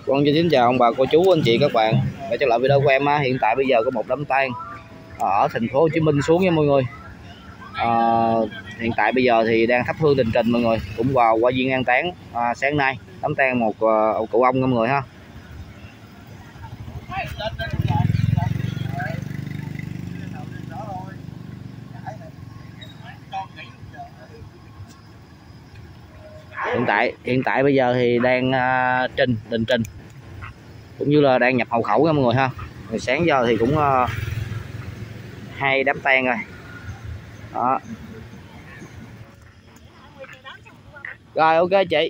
Con xin chào ông bà cô chú anh chị các bạn. Để trở lại video của em á, hiện tại bây giờ có một đám tang ở thành phố Hồ Chí Minh xuống nha mọi người. Hiện tại bây giờ thì đang thắp hương đình trình mọi người, cũng vào qua viên an táng sáng nay đám tang một cụ ông nha mọi người ha. Hiện tại bây giờ thì đang đình trình cũng như là đang nhập hậu khẩu nha mọi người ha. Rồi sáng giờ thì cũng 2 đám tang rồi đó. Rồi ok chị.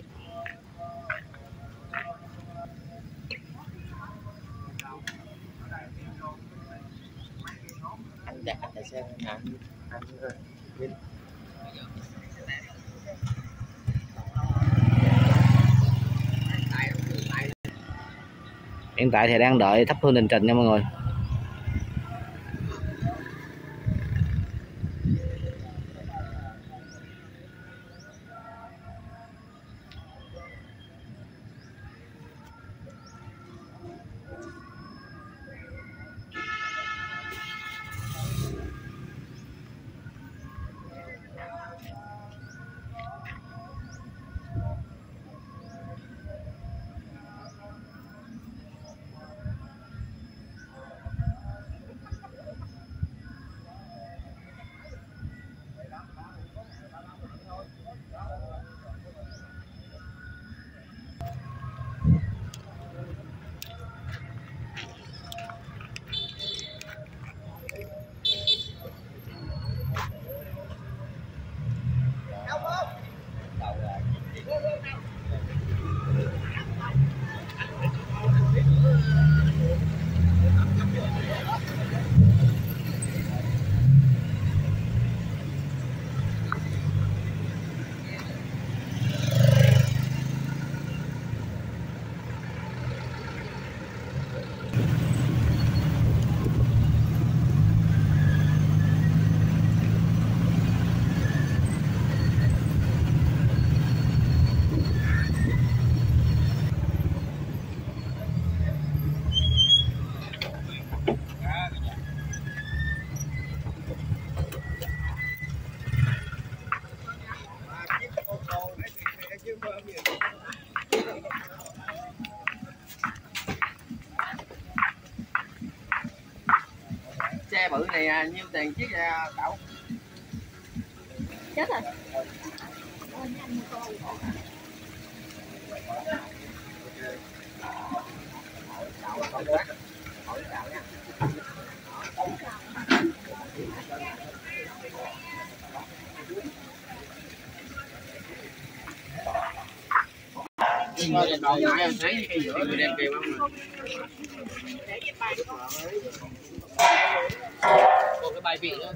Hiện tại thì đang đợi thắp hương đình trình nha mọi người. Xe bự này nhiêu tiền chiếc cậu? Chết rồi. Đồ ngại thấy khi giữa người đem kêu không một cái bài vị nữa.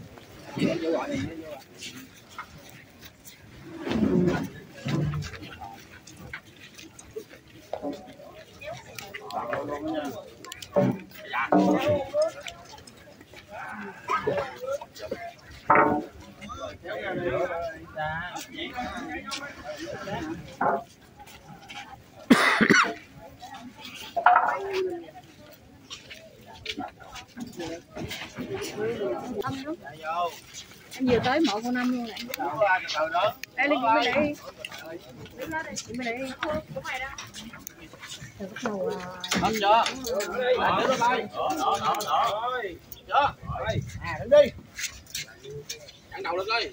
Em vừa tới 1 con 5 luôn này. Đây đi chị mới đi. Chị mới đi. Rồi bắt đầu Không chưa? Chưa? Đứng đi. Chặn đầu lên coi.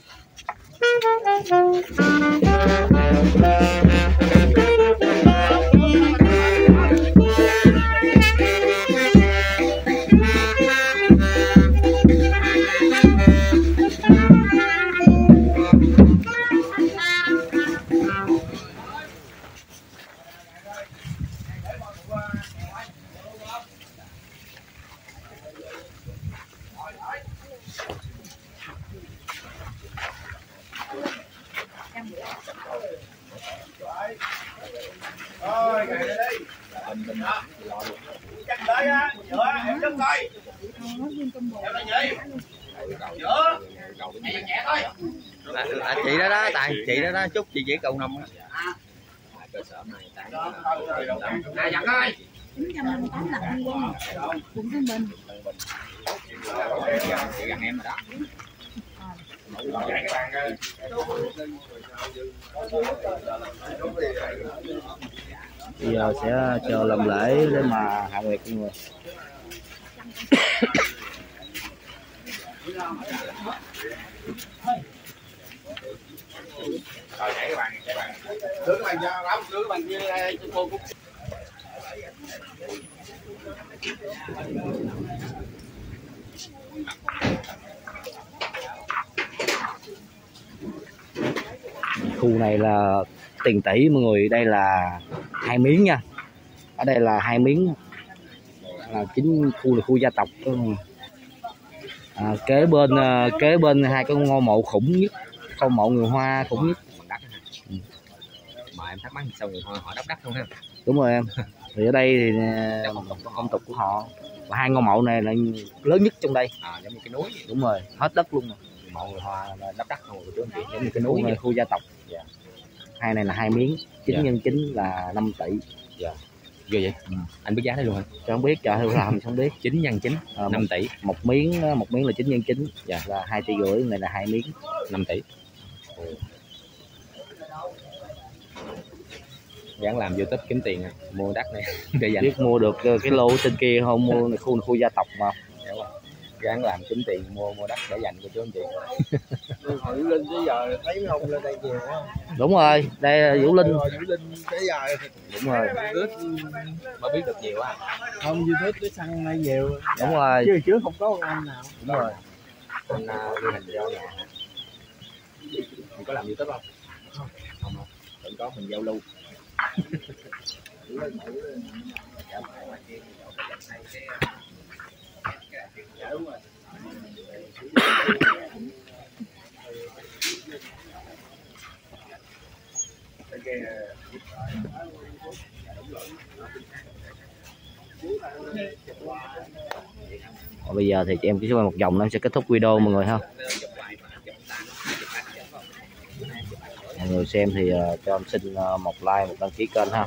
Rồi, kệ đi. Chắc tới á, giữa em đứng coi. Em là gì? Giữa. Nhẹ thôi. Chị đó đó, chị đó đó, chúc chị chỉ cầu nằm. cơ sở này tại này giặt ơi 958 lần đi quân quận Tân Bình. gần em rồi đó. Bây giờ sẽ chờ làm lễ để mà hạ nguyệt mọi người. Rồi nhảy các bạn. Đứng bạn cho lắm, đứng bạn như cô cũng Khu này là tiền tỷ mọi người, đây là 2 miếng nha. Ở đây là 2 miếng là chính khu là khu gia tộc. Kế bên hai cái ngôi mộ khủng nhất, ngôi mộ người Hoa khủng nhất. Mà em thắc mắc sao người Hoa họ đắp đất không ha? Đúng rồi em. Thì ở đây thì phong tục của họ. Và hai ngôi mộ này là lớn nhất trong đây. Giống như cái núi. Đúng rồi, hết đất luôn rồi. Mộ người Hoa đắp đất không của chị, giống như Cái núi này khu gia tộc. Dạ. Hai này là 2 miếng, 9 Dạ. nhân 9 là 5 tỷ. Dạ. Ghê vậy? Anh biết giá đây luôn hả? Tôi không biết, trời làm không biết. 9 x 9 5 tỷ. Một miếng là 9 nhân 9 Dạ. là 2,5 tỷ, này là 2 miếng 5 tỷ. Gắng làm YouTube kiếm tiền à, mua đất này để dành. Biết mua được cái lô trên kia không, mua khu gia tộc mà. Gắng làm kiếm tiền mua đất để dành cho chú anh chị. Hồi Vũ Linh tới giờ thấy mấy ông lên đây nhiều quá. Đúng rồi, đây là Vũ Linh. Vũ Linh tới giờ Đúng rồi. Mới biết được nhiều á. không YouTube tới săn nay nhiều. Đúng rồi. Chứ trước không có anh nào. Đúng rồi. Anh ghi hình cho nhà. Mình có làm YouTube không? Không. Vẫn có mình giao lưu. Bây giờ thì chị em chỉ quay một vòng nó sẽ kết thúc video mọi người ha. Mọi người xem thì cho em xin một like, một đăng ký kênh ha.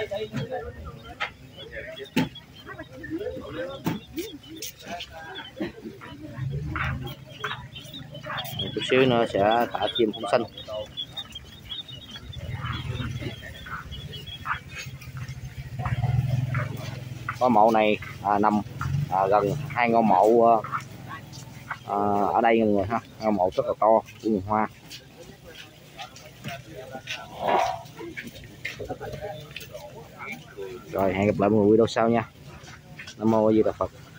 Chút xíu nữa sẽ thả chim phóng sinh. Có mộ này nằm gần hai ngôi mộ ở đây mọi người ha, ngôi mộ rất là to của người Hoa. Rồi hẹn gặp lại mọi người video sau nha. Nam mô A Di Đà Phật.